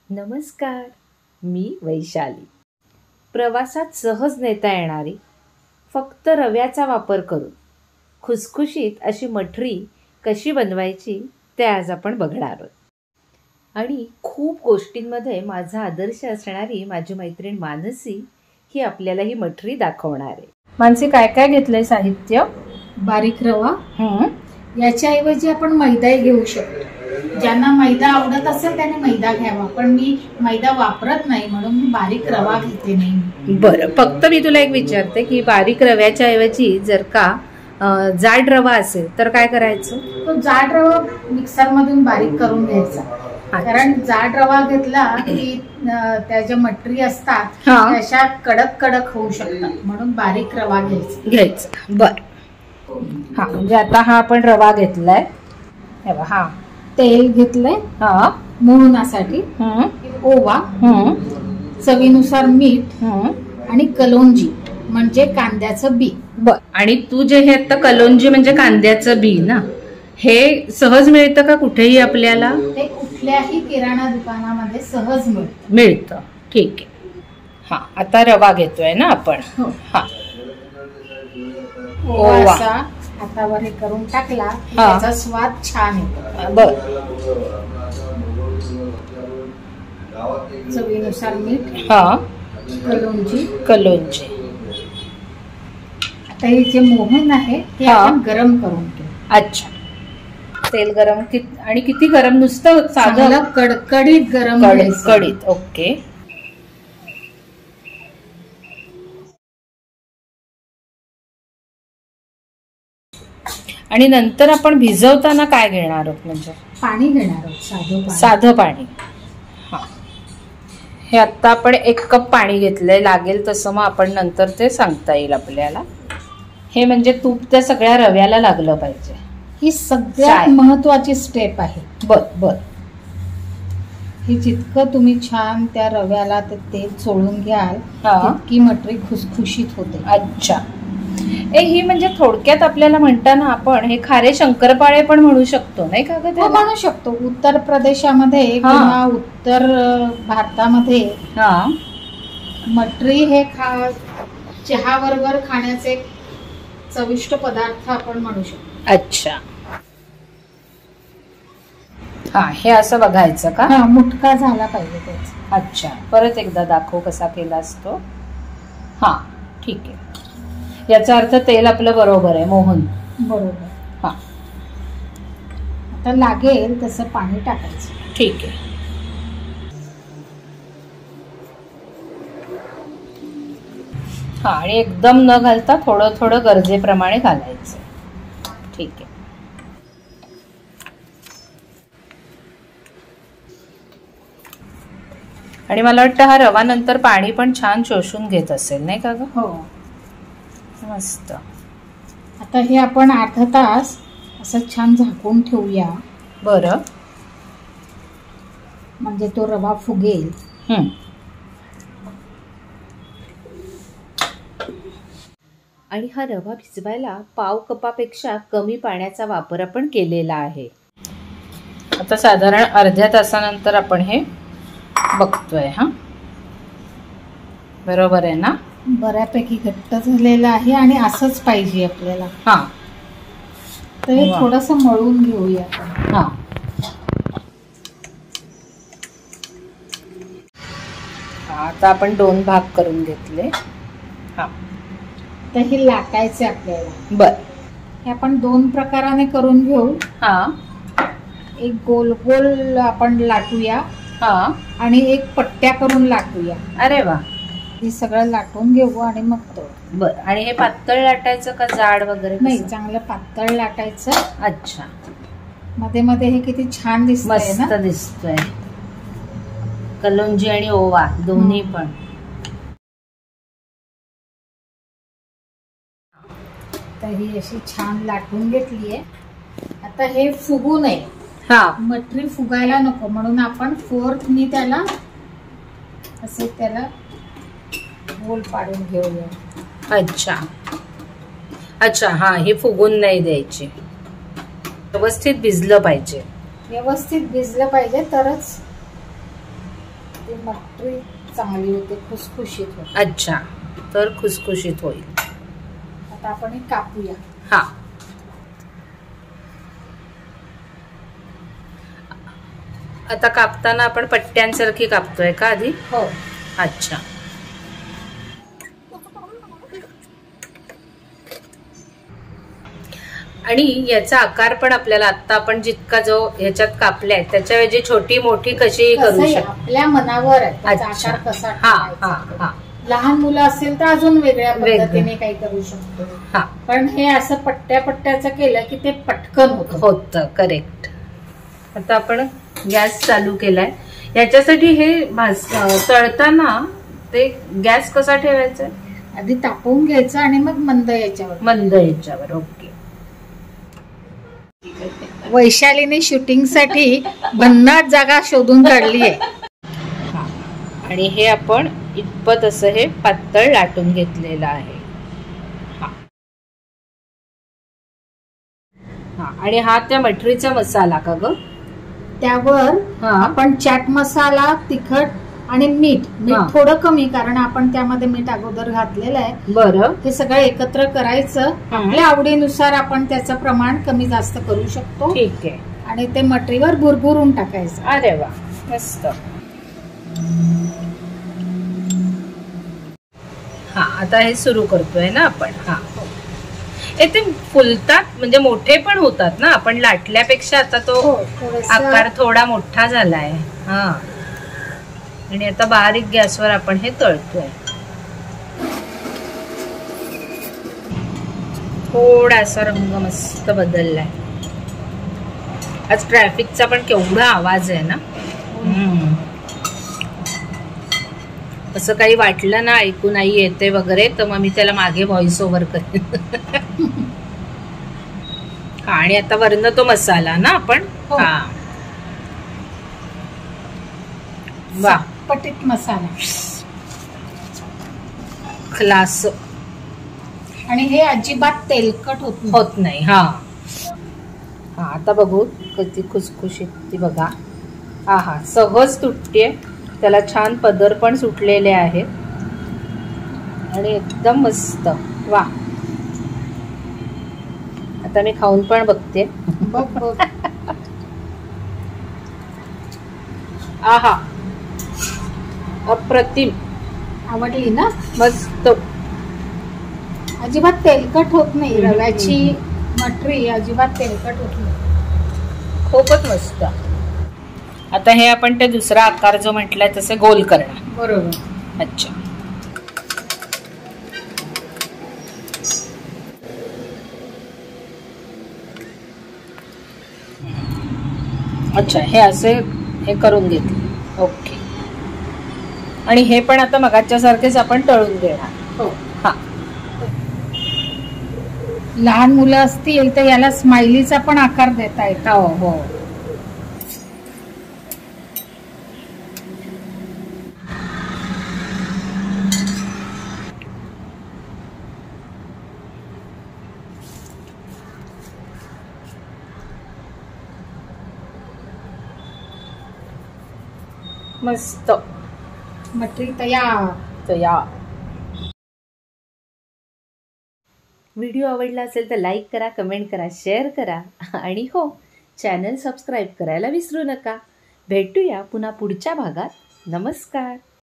नमस्कार, मी वैशाली. प्रवासात सहज नेता येणारी, फक्त रव्याचा वापर करून खुसखुशीत अशी मठरी कशी बनवायची ते आज आपण बघणार आहोत. आणि खूप गोष्टींमध्ये माझा आदर्श असणारी माझी मैत्रीण मानसी ही आपल्याला ही मठरी दाखवणार आहे. मानसी, काय काय घेतलंय साहित्य? बारीक रवा, याच्याऐवजी आपण मैदाही घेऊ शकतो. ज्यांना मैदा आवडत असेल त्याने मैदा घ्यावा, पण मी मैदा वापरत नाही म्हणून मी बारीक रवा घेते नाही. बरं, फक्त मी तुला एक विचारते की बारीक रव्याच्या ऐवजी जर का जाड रवा असेल तर काय करायचं? तो जाड रवा मिक्सर मधून बारीक करून घ्यायचा. कारण जाड रवा घेतला की त्या ज्या मटरी असतात त्याच्या कडक कडक होऊ शकतात, म्हणून बारीक रवा घ्यायचा. बर, हा म्हणजे आता हा आपण रवा घेतलाय. हा, तेल घेतलंय मोहनासाठी, ओवा, चवीनुसार मीठ आणि कलोंजी म्हणजे कांद्याचं बी. बर, आणि तू जे हे आता कलोंजी म्हणजे कांद्याचं बी ना, हे सहज मिळतं का कुठेही आपल्याला? ते कुठल्याही किराणा दुकानामध्ये सहज मिळतं. ठीक आहे. हा, आता रवा घेतोय ना आपण. हा, ओवा हातावर हे करून टाकला त्याचा स्वाद छान येतो. बर, चवीनुसार मीठ, कलोंजी. आता हे जे मोहन आहे ते आपण गरम करून घेऊ. अच्छा, तेल गरम आणि किती गरम? नुसतं साधं कडकडीत गरम. कडकडीत. ओके. आणि नंतर आपण भिजवताना काय घेणार आहोत? म्हणजे पाणी घेणार आहोत, साधं पाणी. हा, हे आता आपण 1 कप पाणी घेतलंय. लागेल तसं मग आपण नंतर ते सांगता येईल आपल्याला. हे म्हणजे तूप त्या सगळ्या रव्याला लागलं पाहिजे. ही सगळ्यात महत्वाची स्टेप आहे. बर, हे जितकं तुम्ही छान त्या रव्याला ते तेल चोळून घ्याल तितकी मटरी खुसखुशीत होते. अच्छा, ही म्हणजे थोडक्यात आपल्याला म्हणताना आपण हे खारे शंकरपाळे पण म्हणू शकतो, नाही का? म्हणू शकतो. उत्तर प्रदेशामध्ये किंवा उत्तर भारतामध्ये मटरी हे चहा बरोबर खाण्याचे चविष्ट पदार्थ आपण म्हणू शकतो. अच्छा, हा, हे असं बघायचं का? मुटका झाला पाहिजे त्याचा. अच्छा, परत एकदा दाखव कसा केला असतो. हा, ठीक आहे. याचा अर्थ तेल आपलं बरोबर आहे, मोहन बरोबर. हा, आता लागेल तसं पाणी टाकायचं. ठीक आहे. हा, आणि एकदम न घालता थोडं थोडं गरजेप्रमाणे घालायचं. ठीक आहे. आणि मला वाटतं हा रवा नंतर पाणी पण छान शोषून घेत असेल, नाही का ग? हो, मस्त. आता हे आपण अर्धा तास असं छान झाकून ठेवूया. बरं, म्हणजे तो रवा फुगेल. आणि हा रवा भिजवायला पाव कपापेक्षा कमी पाण्याचा वापर आपण केलेला आहे. आता साधारण अर्ध्या तासानंतर आपण हे बघतोय. हा, बरोबर आहे ना? बऱ्यापैकी घट्ट झालेला आहे आणि असंच पाहिजे आपल्याला. हा, तर हे थोडंसं मळून घेऊया आपण. हा, आता आपण 2 भाग करून घेतले. हा, तर हे लाटायचे आपल्याला. बर, हे आपण 2 प्रकाराने करून घेऊ. हा, एक गोल गोल आपण लाटूया आणि एक पट्ट्या करून लाटूया. अरे वा, हे सगळं लाटून घेऊ आणि मग तो. बर, आणि हे पातळ लाटायचं का जाड वगैरे? नाही, चांगलं पातळ लाटायचं. अच्छा, मध्ये मध्ये हे किती छान दिसतंय ना? मस्त दिसतोय. कलोंजी आणि ओवा दोन्ही पण. तर ही अशी छान लाटून घेतलीये. आता हे फुगू नये. मटरी फुगायला नको म्हणून आपण फोर्कनी त्याला असे त्याला गोल पाडून घेऊया. अच्छा अच्छा, हा, हे फुगून नाही द्यायचे. व्यवस्थित भिजलं पाहिजे. व्यवस्थित भिजलं पाहिजे तरच ती मटरी चांगली होते, खुसखुशीत होते. अच्छा, तर खुसखुशीत होईल. आता आपण हे कापूया. हा, आता कापताना आपण पट्ट्यांसारखी कापतोय का आधी? हो. अच्छा. आणि याचा आकार पण आपल्याला आता आपण जितका जो ह्याच्यात कापलाय त्याच्याऐवजी छोटी मोठी कशीही करू शकतो. आपल्या मनावर आहे त्याचा आकार कसा हा हा. लहान मुलं असेल तर अजून वेगळ्या पद्धतीने काही करू शकतो. हा, पण हे असं पट्ट्या पट्ट्याचं केलं की ते पटकन होतं. करेक्ट. आता आपण गॅस चालू केलाय. याच्यासाठी हे तळताना ते गॅस कसा ठेवायचा? आधी तापवून घ्यायचं आणि मग मंद याच्यावर. ओके. वैशालीने शूटिंग साठी भन्नाट जागा शोधून काढली आहे. आणि हे आपण इतपत असं हे पातळ लाटून घेतलेलं आहे. आणि हा त्या मटरीचा मसाला का ग? त्यावर आपण चाट मसाला, तिखट आणि मीठ थोडं कमी, कारण आपण त्यामध्ये मीठ अगोदर घातलेलं आहे. बरं. हे सगळं एकत्र करायचं. आपल्या आवडीनुसार आपण त्याचं प्रमाण कमी जास्त करू शकतो. ठीक आहे. आणि ते मटरीवर भुरभुरून टाकायचं. अरे वा, मस्त. हा, आता हे सुरू करतोय ना आपण. हा, ते फुलतात म्हणजे मोठे पण होतात ना आपण लाटल्यापेक्षा. आता तो आकार थोडा मोठा झालाय. हा, आणि आता बारीक गॅसवर आपण हे तळतोय. थोडासा रंग मस्त बदललाय. आज ट्रॅफिकचा पण केवढा आवाज आहे ना. असं काही वाटलं ना ऐकू नाही येते वगैरे तर मग मी त्याला मागे व्हॉइस ओव्हर करेन. आणि आता वरनं तो मसाला ना आपण. हा, वा, पटीत मसाला क्लास. आणि हे अजिबात तेलकट होत नाही. हा हा, आता बघू किती खुसखुशीत ती बघा. हा, सहज तुटते. त्याला छान पदर पण सुटलेले आहेत आणि एकदम मस्त. वा, आता मी खाऊन पण बघते. आहा, अप्रतिम. आवडली ना? मस्त. अजिबात तेलकट होत नाही. रव्याची मटरी अजिबात तेलकट होत नाही. खूपच मस्त. आता हे आपण ते दुसरा आकार जो म्हटलाय तसे गोल करणार. बरोबर. अच्छा. अच्छा, हे असे हे करून घेतले. ओके. आणि हे पण आता मगाच्या सारखेच आपण तळून देणार. हो. हा, लहान मुलं असतील तर याला स्माइलीचा पण आकार देता येतो. हो. मस्त. मटरी तयार. व्हिडिओ आवडला असेल तर लाईक करा, कमेंट करा, शेअर करा आणि हो, चॅनल सबस्क्राईब करायला विसरू नका. भेटूया पुन्हा पुढच्या भागात. नमस्कार.